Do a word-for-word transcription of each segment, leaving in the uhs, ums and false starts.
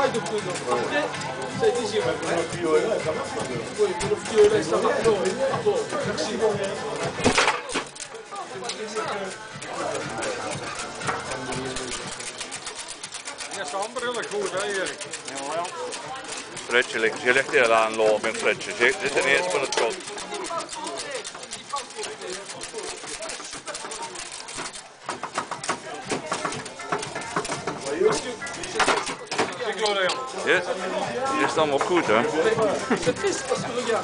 de feu. Après, ça a été géré. Oui, le fiolet, ça va. Non, bon, merci. Ja, Sandra, goed hè Erik? Ja, ja. Fredje ligt, je ligt heel aan lopen in Fredje. Dit is een eerste van het kot. Yes. Hier is het allemaal goed hè? C'est triste parce que regarde.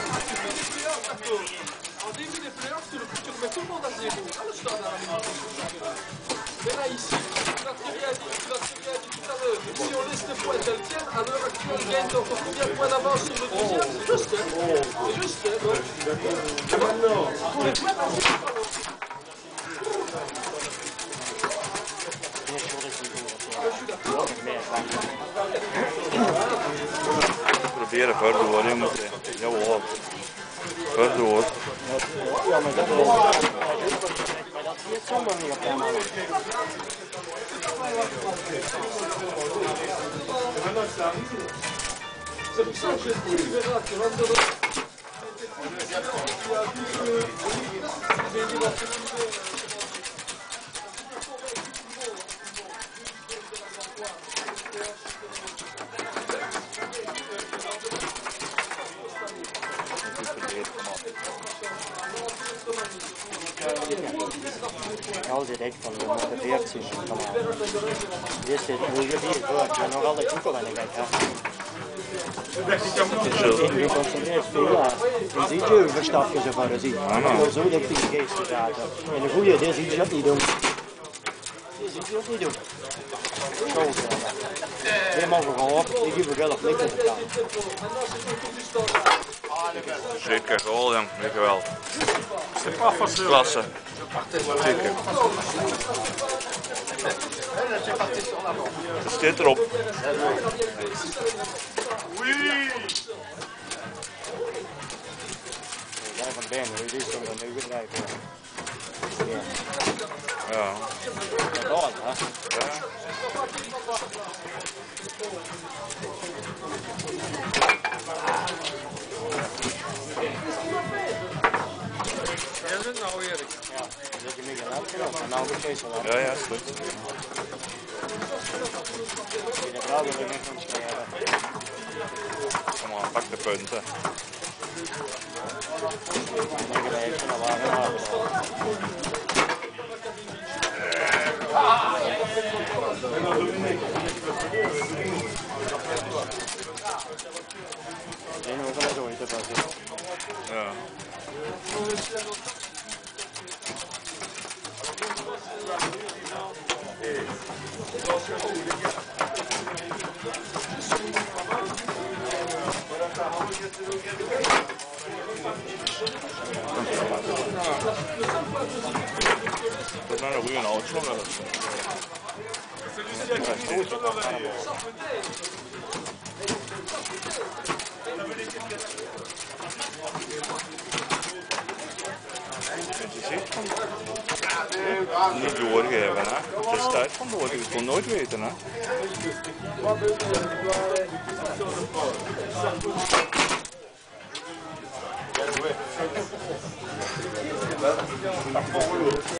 En début des playoffs, tu remets tout le monde à zéro. À le stade à la minute. Mais là ici, tu l'as très bien dit, tu l'as très bien dit tout à l'heure. Si on laisse les points qu'elles tiennent, à l'heure actuelle, on gagne encore combien de points d'avance sur le deuxième? C'est juste, hein? C'est juste, hein? Donc, pour les points d'avance. Proberen verder hoor, je moet ja hoor. Verder hoor. Ja, maar dat is maar dat is zomaar niet op de man. C'est pour ça que je dis, tu verras, tu rentres dans le... Altijd echt van de motiveert zich. Dit is hoe je hier wordt, maar nog altijd ook al aan de weg. Je concentreert veel aan. Je ziet je verstapje zo van zien. Je wil zo richting de geest zaten. En een goede, dit zie je dat niet doen. Dit zie je ook niet doen. Zo helemaal geholpen, ik heb er wel op likken gedaan. Zeker, goal jong, zeker wel. Klasse. Zeker. Het staat erop. Jij van Ben, hoe is het dan nu bedrijven? Ja. Dat hè? Ja. Jij bent nou Erik? Ja, dat je me gaan helpen, maar nou moet je zo Ja, ja, is goed. de vrouwen er niet van spelen. Kom maar, pak de punten. Dan denk ik even naar waar we gaan. En we gaan zo niet passen. Ja. Dat is nou een goede auto. Niet doorgeven, hè? Het is tijd van doorgeven, ik kon nooit weten, hè?